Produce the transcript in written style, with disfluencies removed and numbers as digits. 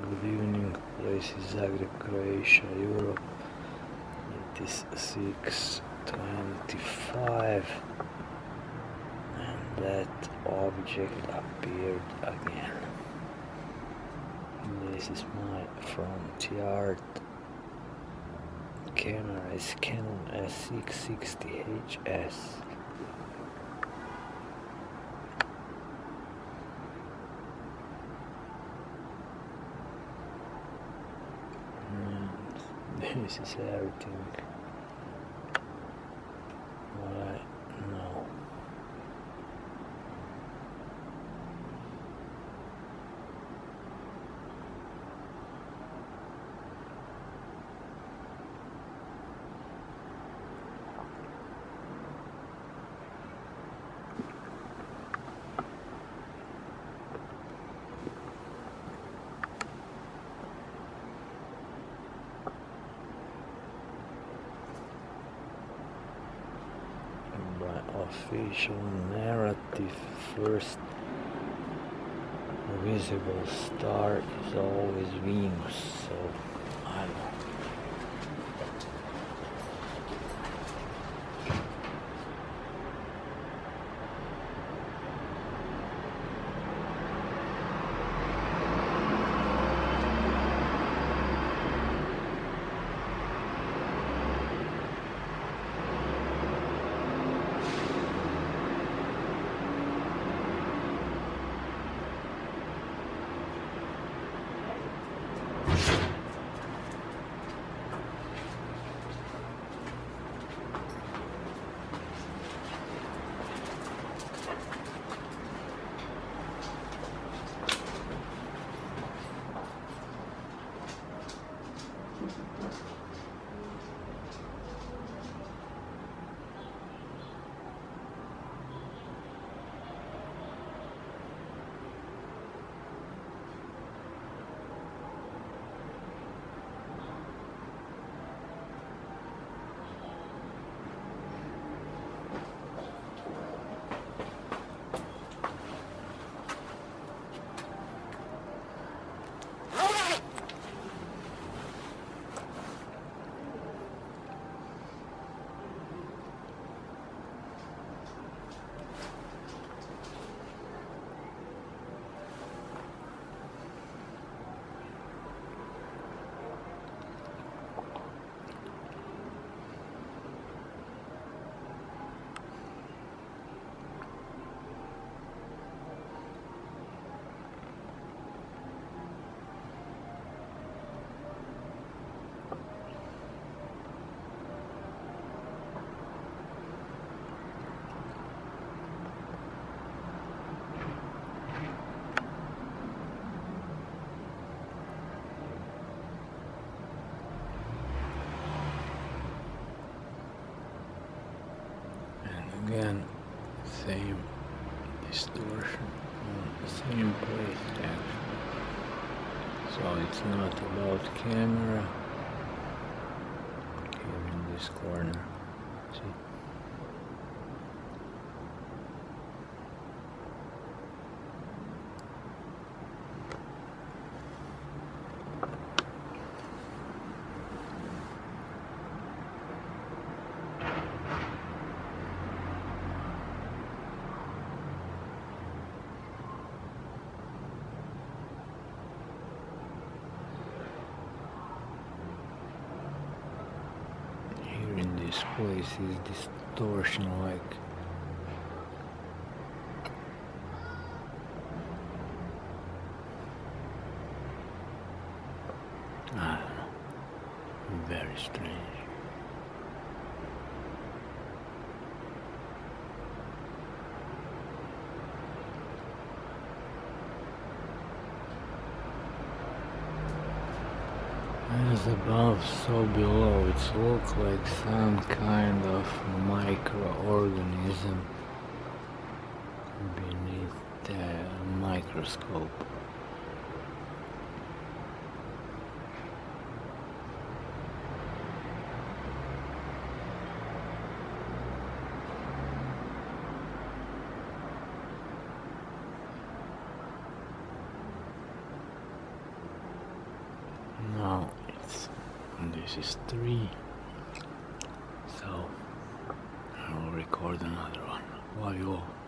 Good evening, place is Zagreb, Croatia, Europe. It is 6:25 and that object appeared again. This is my front yard. Camera is Canon S660HS. This is everything what I know. By official narrative, first visible star is always Venus, so I don't know. Again, same distortion on the same place actually. So it's not about camera here in this corner. See? This place is distortion like I don't know, very strange. As above, so below. It looks like some kind of microorganism beneath the microscope. minutes and this is 3, so I will record another one while you